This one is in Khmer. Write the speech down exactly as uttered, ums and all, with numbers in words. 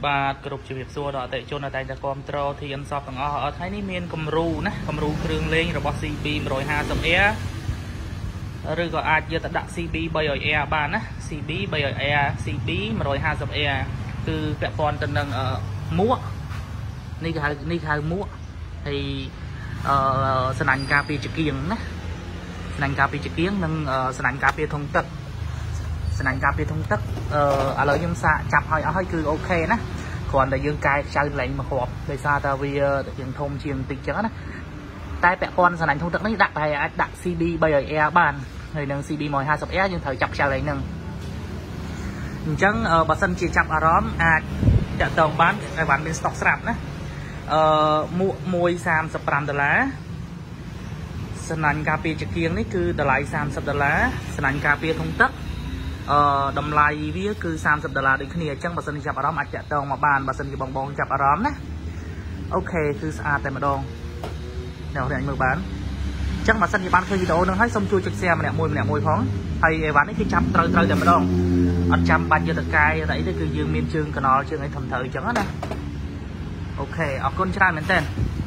បាទគ្រប់ជំរាបសួរដល់អតិថិជនដែលតែងតែគាំទ្រធានសពទាំងអស់អត់ថ្ងៃនេះមានគំរូណាគំរូគ្រឿងលេងរបស់ ซี บี một trăm hai mươi Air ឬក៏អាចយកទៅដាក់ ซี บี ba trăm Air បានណា ซี บี ba trăm Air ซี บี một trăm hai mươi Air គឺពាក់ព័ន្ធទៅនឹងមួកនេះគេហៅនេះគេហៅមួកហើយអឺស្នាញ់ការពារចង្គៀងណាស្នាញ់ការពារចង្គៀងនិងស្នាញ់ការពារធុងទឹកស្នាញ់ការពារធុងទឹកអឺឥឡូវខ្ញុំសាកចាប់ឲ្យអស់ហើយគឺអូខេណាគ្រាន់តែយើងកែខ្ចៅលែងមកគ្រាប់ដោយសារតែវាយើងធំជាងបន្តិចចឹងណាតែពាក់ព័ន្ធស្នាញ់ធុងទឹកនេះដាក់តែអាចដាក់ ซี บี ba trăm Air បានហើយនឹង ซี บี một trăm hai mươi Air យើងត្រូវចាប់ខ្ចៅលែងហ្នឹងអញ្ចឹងបើសិនជាចាប់អារម្មណ៍អាចតាក់ទងបានឲ្យបានមាន stock ស្រាប់ណាអឺមួកមួយសាមសិបប្រាំដុល្លារស្នាញ់ការពារចង្គៀងនេះគឺតម្លៃសាមសិបដុល្លារស្នាញ់ការពារធុងទឹកអឺតម្លៃវាគឺសាមសិបដុល្លារដូចគ្នាអញ្ចឹងបើសិនជាចាប់អារម្មណ៍អាចតាក់ទងមកបានបើសិនជាបងបងចាប់អារម្មណ៍ណាអូខេគឺស្អាតតែម្ដងអ្នកអ្នកមើលបានអញ្ចឹងបើសិនជាបានឃើញវីដេអូនឹងហើយសូមជួយចុច share ម្នាក់មួយម្នាក់មួយផងហើយអីវ៉ាន់នេះគឺចាប់ត្រូវត្រូវតែម្ដងអត់ចាំបាច់យកទៅកាយតែអីទេគឺយើងមានជើងកណល់ជើងអីធំត្រូវអញ្ចឹងណាអូខេអរគុណច្រើនមែនតើ